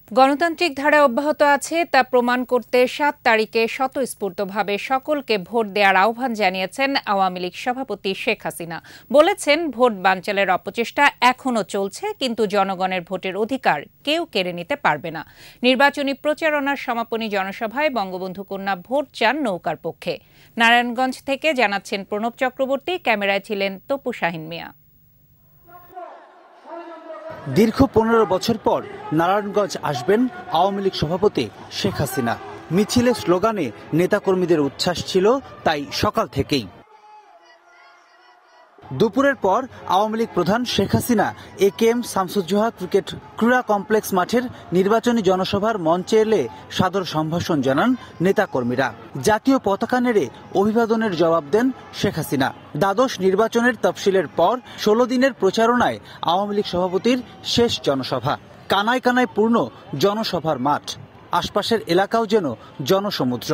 গণতান্ত্রিক ধারা অব্যাহত আছে তা প্রমাণ করতে ৭ তারিখে স্বতঃস্ফূর্তভাবে সকলকে ভোট দেওয়ার আহ্বান জানিয়েছেন আওয়ামী লীগ সভাপতি শেখ হাসিনা। বলেছেন, ভোট বানচালের অপচেষ্টা এখনো চলছে, কিন্তু জনগণের ভোটের অধিকার কেউ কেড়ে নিতে পারবে না। নির্বাচনী প্রচারণার সমাপনী জনসভায় বঙ্গবন্ধু কন্যা ভোট চান নৌকার পক্ষে। নারায়ণগঞ্জ থেকে জানাচ্ছেন প্রণব চক্রবর্তী, ক্যামেরায় ছিলেন তপু শাহিন মিয়া। দীর্ঘ ১৫ বছর পর নারায়ণগঞ্জ আসবেন আওয়ামী লীগ সভাপতি শেখ হাসিনা। মিছিলে স্লোগানে নেতাকর্মীদের উচ্ছ্বাস ছিল, তাই সকাল থেকেই। দুপুরের পর আওয়ামী লীগ প্রধান শেখ হাসিনা একেএম শামসুজ্জোহা ক্রিকেট ক্রীড়া কমপ্লেক্স মাঠের নির্বাচনী জনসভার মঞ্চে এলে সাদর সম্ভাষণ জানান নেতাকর্মীরা। জাতীয় পতাকা নেড়ে অভিবাদনের জবাব দেন শেখ হাসিনা। দ্বাদশ নির্বাচনের তফসিলের পর ১৬ দিনের প্রচারণায় আওয়ামী লীগ সভাপতির শেষ জনসভা। কানায় কানায় পূর্ণ জনসভার মাঠ, আশপাশের এলাকাও যেন জনসমুদ্র।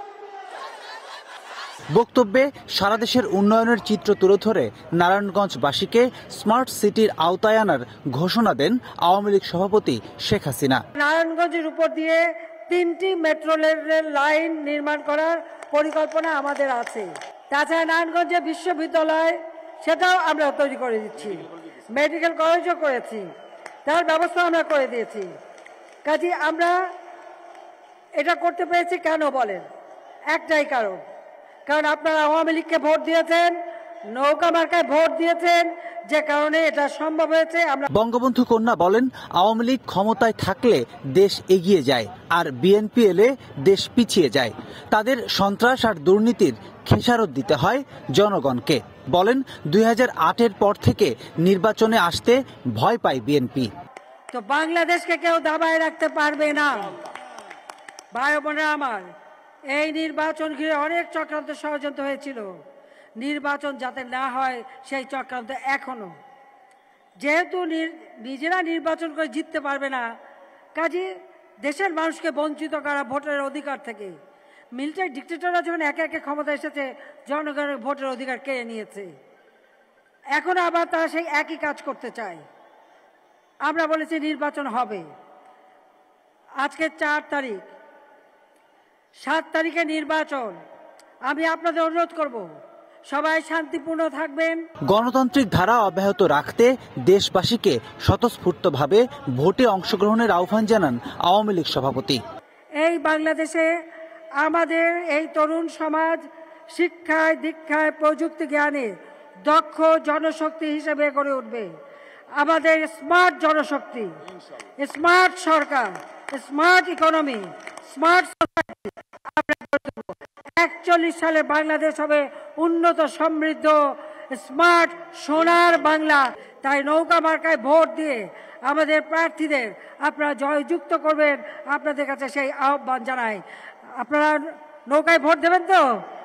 বক্তব্যে সারা দেশের উন্নয়নের চিত্র তুলে ধরে নারায়ণগঞ্জবাসীকে স্মার্ট সিটির আওতায় আনার ঘোষণা দেন আওয়ামী লীগ সভাপতি শেখ হাসিনা। নারায়ণগঞ্জের উপর দিয়ে ৩টি মেট্রো রেল লাইন নির্মাণ করার পরিকল্পনা আমাদের আছে। তাছাড়া নারায়ণগঞ্জে বিশ্ববিদ্যালয়, সেটাও আমরা তৈরি করে দিচ্ছি। মেডিকেল কলেজও করেছি, তার ব্যবস্থা আমরা করে দিয়েছি। কাজে আমরা এটা করতে পেরেছি কেন বলেন? একটাই কারণ আপনারা আওয়ামী লীগকে ভোট দিয়েছেন, নৌকা মার্কায় ভোট দিয়েছেন, যে কারণে এটা সম্ভব হয়েছে। বঙ্গবন্ধু কন্যা বলেন, আওয়ামী লীগ ক্ষমতায় থাকলে দেশ এগিয়ে যায়, আর বিএনপি এলে দেশ পিছিয়ে যায়। তাদের সন্ত্রাস আর দুর্নীতির খেসারত দিতে হয় জনগণকে। বলেন, ২০০৮-এর পর থেকে নির্বাচনে আসতে ভয় পায় বিএনপি। তো বাংলাদেশকে কেউ দাবায় রাখতে পারবে না। ভাই বোনেরা আমার, এই নির্বাচন ঘিরে অনেক চক্রান্ত ষড়যন্ত্র হয়েছিল। নির্বাচন যাতে না হয় সেই চক্রান্ত এখনো, যেহেতু নিজেরা নির্বাচন করে জিততে পারবে না, কাজে দেশের মানুষকে বঞ্চিত করা ভোটের অধিকার থেকে। মিলিটারি ডিক্টেটররা যখন একে একে ক্ষমতা এসেছে, জনগণের ভোটের অধিকার কেড়ে নিয়েছে। এখন আবার তারা সেই একই কাজ করতে চায়। আমরা বলেছি নির্বাচন হবে। আজকে ৪ তারিখ, ৭ তারিখে নির্বাচন। আমি আপনাদের অনুরোধ করব, সবাই শান্তিপূর্ণ থাকবেন। গণতান্ত্রিক ধারা অব্যাহত রাখতে দেশবাসীকে স্বতঃস্ফূর্তভাবে ভোটে অংশগ্রহণের আহ্বান জানান আওয়ামী লীগ সভাপতি। এই বাংলাদেশে আমাদের এই তরুণ সমাজ শিক্ষায়, দীক্ষায়, প্রযুক্তি জ্ঞানে দক্ষ জনশক্তি হিসেবে গড়ে উঠবে। আমাদের স্মার্ট জনশক্তি, স্মার্ট সরকার, স্মার্ট ইকোনমি, স্মার্ট সোসাইটি আমরা গড়ে তুলব। ৪১ সালে বাংলাদেশ হবে উন্নত, সমৃদ্ধ, স্মার্ট, সোনার বাংলা। তাই নৌকা মার্কায় ভোট দিয়ে আমাদের প্রার্থীদের আপনারা জয়যুক্ত করবেন। আপনাদের কাছে সেই আহ্বান জানাই। আপনারা নৌকায় ভোট দেবেন তো?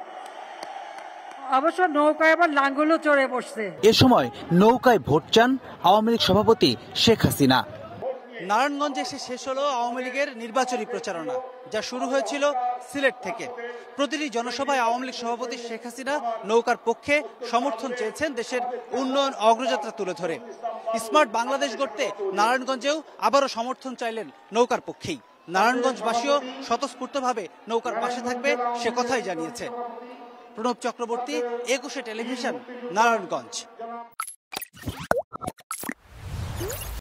অবশ্য নৌকায় আবার লাঙ্গলও চড়ে বসছে। এ সময় নৌকায় ভোট চান আওয়ামী লীগ সভাপতি শেখ হাসিনা। নারায়ণগঞ্জে এসে শেষ হলো আওয়ামী লীগের নির্বাচনী প্রচারণা, যা শুরু হয়েছিল সিলেট থেকে। প্রতিটি জনসভায় আওয়ামী লীগ সভাপতি শেখ হাসিনা নৌকার পক্ষে সমর্থন চেয়েছেন দেশের উন্নয়ন অগ্রযাত্রা তুলে ধরে। স্মার্ট বাংলাদেশ গড়তে নারায়ণগঞ্জেও আবারও সমর্থন চাইলেন নৌকার পক্ষেই। নারায়ণগঞ্জবাসীও স্বতঃস্ফূর্তভাবে নৌকার পাশে থাকবে, সে কথাই জানিয়েছে। প্রণব চক্রবর্তী, একুশে টেলিভিশন, নারায়ণগঞ্জ।